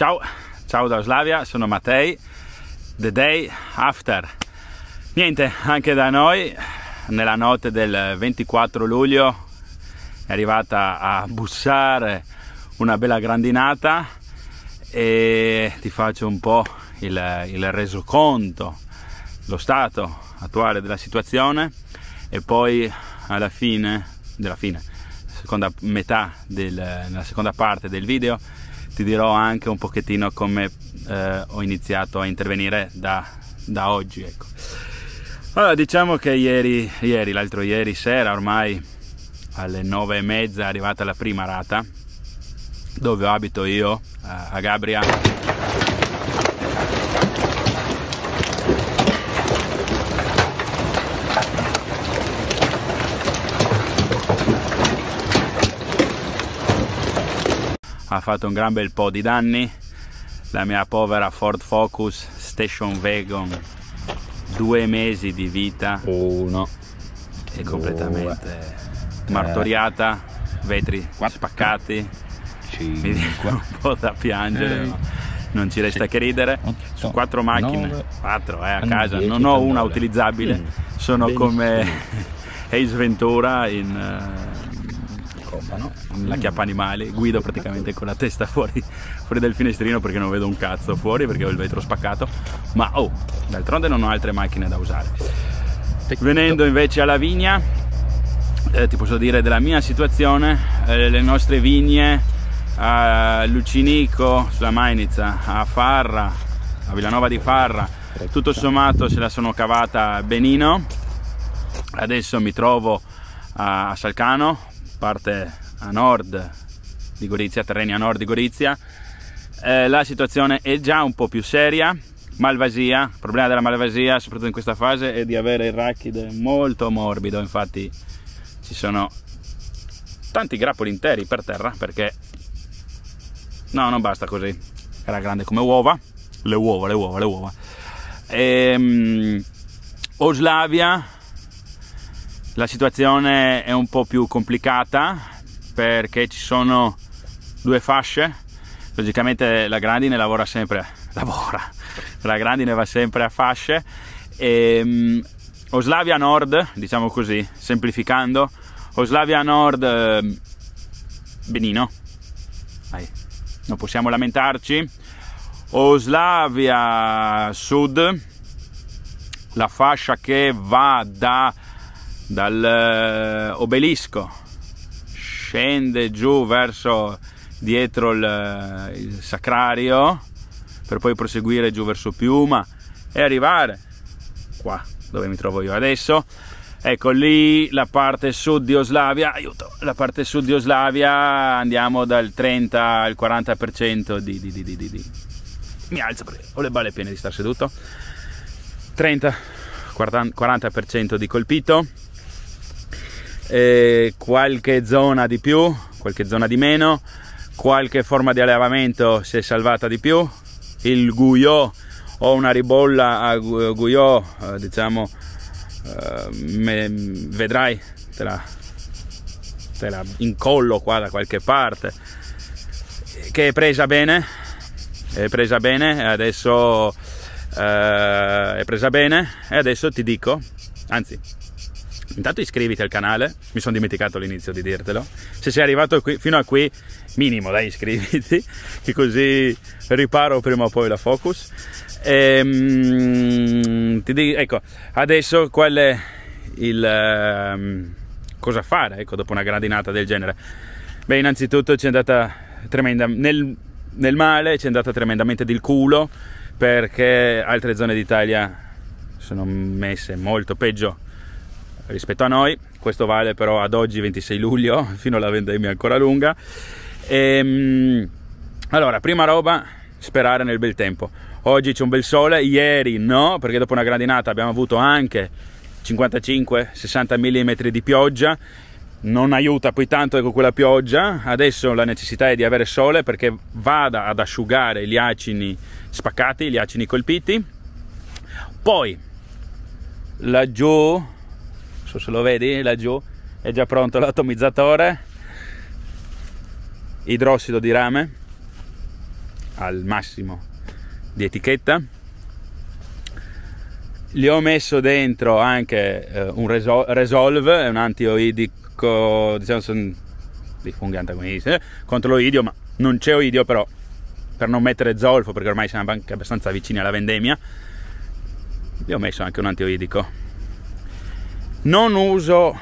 Ciao da Oslavia, sono Mattei, The Day After. Niente, anche da noi, nella notte del 24 luglio è arrivata a bussare una bella grandinata e ti faccio un po' il resoconto, lo stato attuale della situazione e poi alla fine, nella seconda parte del video ti dirò anche un pochettino come ho iniziato a intervenire da oggi, ecco. Allora, diciamo che l'altro ieri sera, ormai alle 9:30, è arrivata la prima rata dove abito io, a Gabria. Ha fatto un gran bel po' di danni. La mia povera Ford Focus Station Wagon, 2 mesi di vita, è completamente martoriata, vetri spaccati, mi viene un po' da piangere, no? Non ci resta che ridere. Su 4 macchine, 4 a casa, non ho una utilizzabile, sono come Ace Ventura la chiappa animali, guido praticamente con la testa fuori del finestrino perché non vedo un cazzo fuori, perché ho il vetro spaccato, ma d'altronde non ho altre macchine da usare. Venendo invece alla vigna, ti posso dire della mia situazione. Le nostre vigne a Lucinico sulla Mainiza, a Farra, a Villanova di Farra, tutto sommato se la sono cavata benino. Adesso mi trovo a Salcano, parte a nord di Gorizia, terreni a nord di Gorizia. La situazione è già un po' più seria. Malvasia, il problema della malvasia soprattutto in questa fase è di avere il rachide molto morbido, infatti ci sono tanti grappoli interi per terra, perché non basta così, era grande come uova, le uova. Oslavia, la situazione è un po' più complicata perché ci sono 2 fasce. Logicamente la grandine la grandine va sempre a fasce. Oslavia Nord, diciamo così, semplificando, Oslavia Nord benino, non possiamo lamentarci. Oslavia Sud, la fascia che va dal obelisco, scende giù verso dietro il Sacrario per poi proseguire giù verso Piuma e arrivare qua dove mi trovo io adesso. Ecco lì la parte sud di Oslavia, la parte sud di Oslavia andiamo dal 30 al 40% mi alzo perché ho le balle piene di star seduto. 30-40% di colpito, qualche zona di più, qualche zona di meno, qualche forma di allevamento si è salvata di più. Il Guyot, ho una ribolla a Guyot, diciamo, vedrai, te la incollo qua da qualche parte, che è presa bene, adesso e adesso ti dico, anzi intanto iscriviti al canale, mi sono dimenticato all'inizio di dirtelo, se sei arrivato fino a qui minimo dai iscriviti, che così riparo prima o poi la Focus. Ecco, adesso qual è cosa fare, ecco, dopo una grandinata del genere? Beh, innanzitutto ci è andata nel male, ci è andata tremendamente del culo, perché altre zone d'Italia sono messe molto peggio rispetto a noi. Questo vale però ad oggi 26 luglio, fino alla vendemmia ancora lunga. Allora, prima roba, sperare nel bel tempo. Oggi c'è un bel sole, ieri no, perché dopo una grandinata abbiamo avuto anche 55-60 mm di pioggia. Non aiuta poi tanto, ecco, quella pioggia. Adesso la necessità è di avere sole perché vada ad asciugare gli acini spaccati, gli acini colpiti. Poi laggiù, non so se lo vedi, laggiù è già pronto l'atomizzatore, idrossido di rame, al massimo di etichetta. Gli ho messo dentro anche un Resolve, è un antioidico, diciamo, sono dei funghi antagonisti contro l'oidio, ma non c'è oidio, però per non mettere zolfo, perché ormai siamo anche abbastanza vicini alla vendemmia, gli ho messo anche un antioidico. Non uso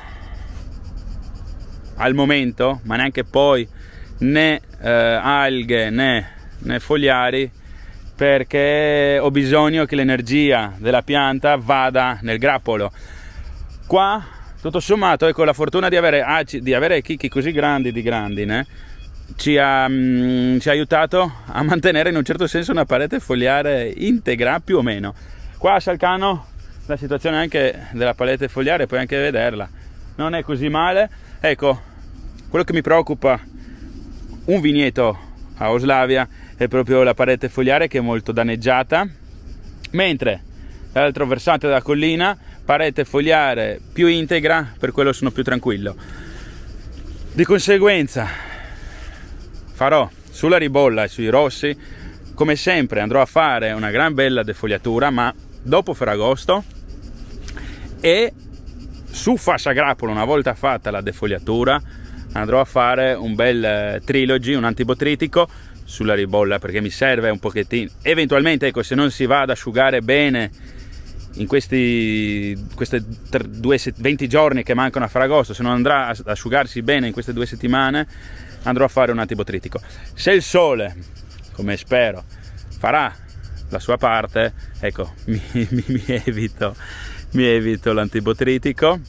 al momento, ma neanche poi, né alghe né fogliari, perché ho bisogno che l'energia della pianta vada nel grappolo. Qua tutto sommato, ecco, la fortuna di avere chicchi così grandi di grandine ci ha aiutato a mantenere in un certo senso una parete foliare integra, più o meno. Qua a Salcano la situazione anche della parete foliare, puoi anche vederla, non è così male. Ecco, quello che mi preoccupa, un vigneto a Oslavia, è proprio la parete foliare, che è molto danneggiata, mentre dall'altro versante della collina parete foliare più integra, per quello sono più tranquillo. Di conseguenza farò sulla ribolla e sui rossi, come sempre andrò a fare una gran bella defoliatura, ma dopo Ferragosto, e su fascia grappolo, una volta fatta la defoliatura, andrò a fare un bel trilogy, un antibotritico sulla ribolla, perché mi serve un pochettino, eventualmente, ecco, se non si va ad asciugare bene in questi 20 giorni che mancano a Ferragosto, se non andrà ad asciugarsi bene in queste 2 settimane, andrò a fare un antibotritico. Se il sole, come spero, farà la sua parte, ecco, mi evito l'antibotritico.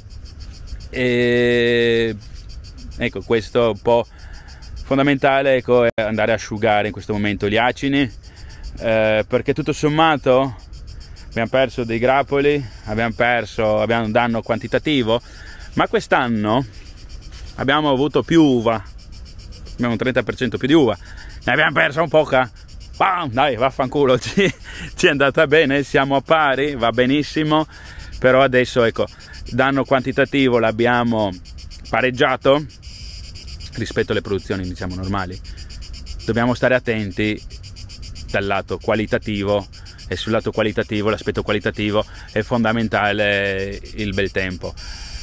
E ecco, questo è un po' fondamentale, ecco, è andare a asciugare in questo momento gli acini, perché tutto sommato abbiamo perso dei grappoli, abbiamo un danno quantitativo, ma quest'anno abbiamo avuto più uva, abbiamo un 30% più di uva, ne abbiamo persa un poca, dai, vaffanculo, ci è andata bene, siamo a pari, va benissimo, però adesso, ecco, danno quantitativo l'abbiamo pareggiato rispetto alle produzioni, diciamo, normali. Dobbiamo stare attenti dal lato qualitativo, e sul lato qualitativo, l'aspetto qualitativo è fondamentale, il bel tempo,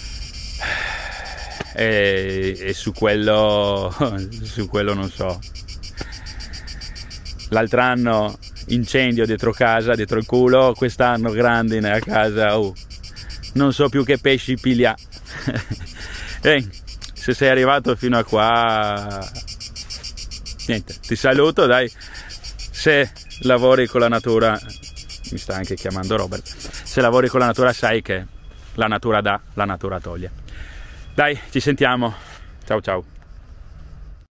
e su quello non so. L'altro anno incendio dietro casa, dietro il culo, quest'anno grandine a casa, non so più che pesci piglia. Se sei arrivato fino a qua, niente, ti saluto, dai. Se lavori con la natura, mi sta anche chiamando Robert, se lavori con la natura sai che la natura dà, la natura toglie. Dai, ci sentiamo, ciao ciao.